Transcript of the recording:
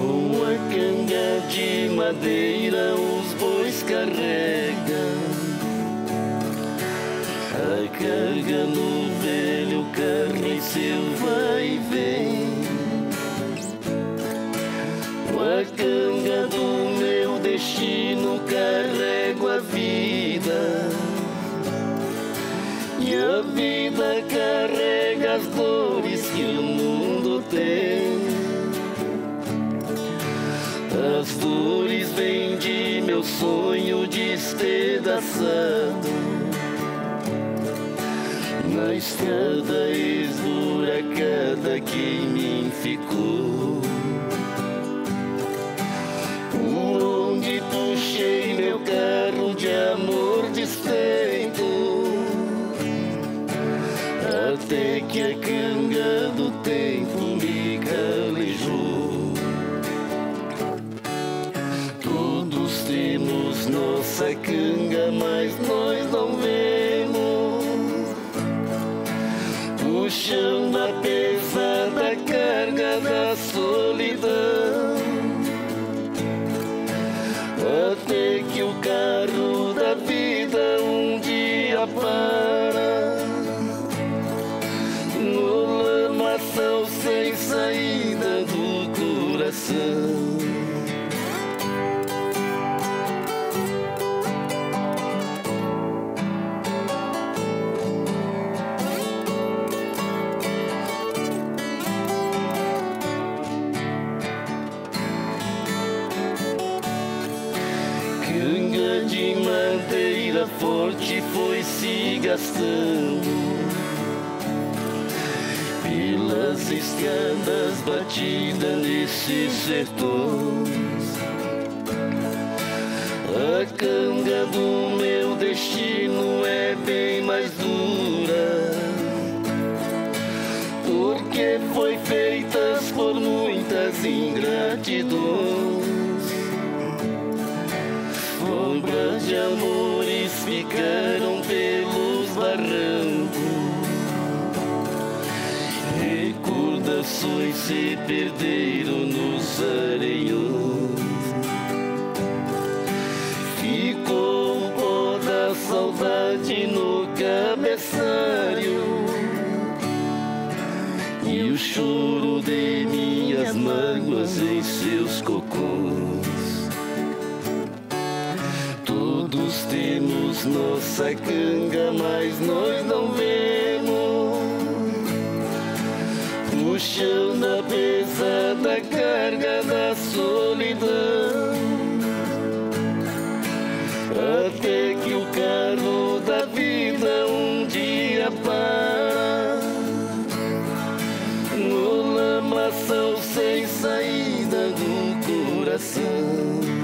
Com a canga de madeira os bois carregam a carga no velho carniceiro vai e vem. Com a canga do meu destino carrego a vida, e a vida carrega as dores que o mundo tem. As dores vêm de meu sonho despedaçado, na estrada esburacada que me ficou. Por onde puxei meu carro de amor desfeito, até que a canga do tempo me calejou. Todos temos nossa canga, mas nós não vemos, puxando a pesada carga da solidão, até que o carro da vida um dia para no lamaçal sem saída do coração. Canga de madeira forte foi se gastando pelas estradas batidas nesses sertões. A canga do meu destino é bem mais dura, porque foi feita por muitas ingratidões. Sombras de amores ficaram pelos barrancos, recordações se perderam nos areiões. Ficou o pó da saudade no cabeçalho e o choro de minhas mágoas em seus cocôs. Todos temos nossa canga, mas nós não vemos, puxando a pesada carga da solidão, até que o carro da vida um dia para no lamaçal sem saída do coração.